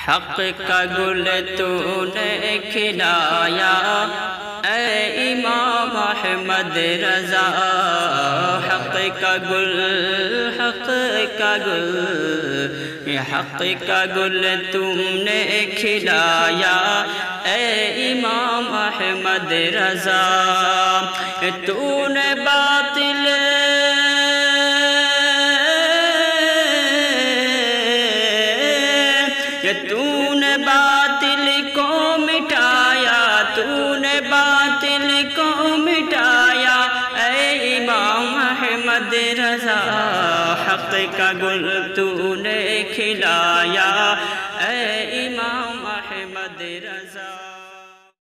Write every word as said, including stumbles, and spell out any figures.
हक़ का गुल तूने खिलाया ऐ इमाम अहमद रज़ा। हक़ का गुल, हक़ का गुल, हक़ का गुल तुमने खिलाया ऐ इमाम अहमद रज़ा। तूने बातिल तूने बातिल को मिटाया, तूने बातिल को मिटाया ऐ इमाम अहमद रज़ा। हक़ का गुल तूने खिलाया ऐ